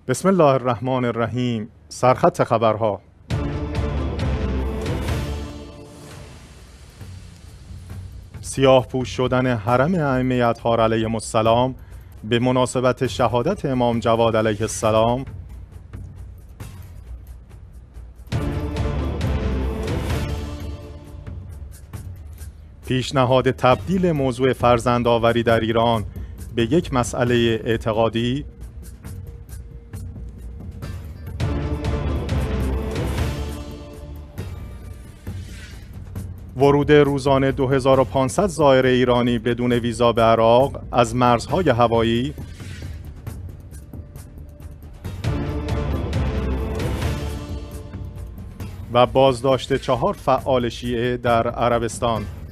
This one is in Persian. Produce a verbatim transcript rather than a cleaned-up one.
بسم الله الرحمن الرحیم. سرخط خبرها. سیاه پوش شدن حرم ائمه اطهار علیهم السلام به مناسبت شهادت امام جواد علیه السلام. پیشنهاد تبدیل موضوع فرزندآوری در ایران به یک مسئله اعتقادی. ورود روزانه دو هزار و پانصد زائر ایرانی بدون ویزا به عراق از مرزهای هوایی. و بازداشت چهار فعال شیعه در عربستان.